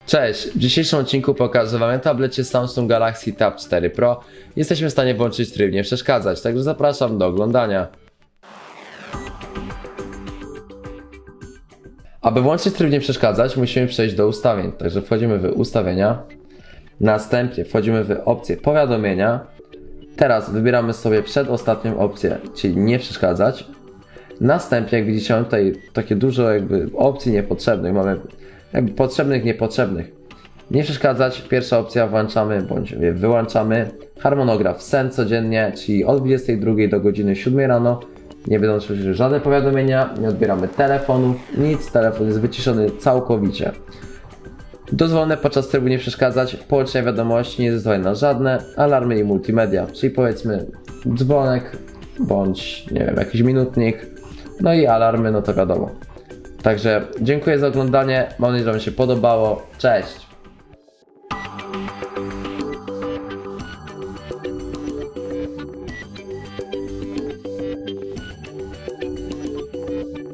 Cześć, w dzisiejszym odcinku pokażę Wam na tablecie Samsung Galaxy Tab 4 Pro jesteśmy w stanie włączyć tryb nie przeszkadzać, także zapraszam do oglądania. Aby włączyć tryb nie przeszkadzać, musimy przejść do ustawień, także wchodzimy w ustawienia, następnie wchodzimy w opcję powiadomienia. Teraz wybieramy sobie przedostatnią opcję, czyli nie przeszkadzać. Następnie, jak widzicie, mamy tutaj takie dużo opcji niepotrzebnych, mamy potrzebnych, niepotrzebnych. Nie przeszkadzać, pierwsza opcja włączamy bądź wyłączamy. Harmonograf sen codziennie, czyli od 22 do godziny 7 rano. Nie będą się żadne powiadomienia, nie odbieramy telefonów, nic, telefon jest wyciszony całkowicie. Dozwolone podczas trybu nie przeszkadzać, połączenia wiadomości nie zezwolone na żadne, alarmy i multimedia, czyli powiedzmy dzwonek, bądź nie wiem, jakiś minutnik, no i alarmy, no to wiadomo. Także dziękuję za oglądanie, mam nadzieję, że Wam się podobało, cześć!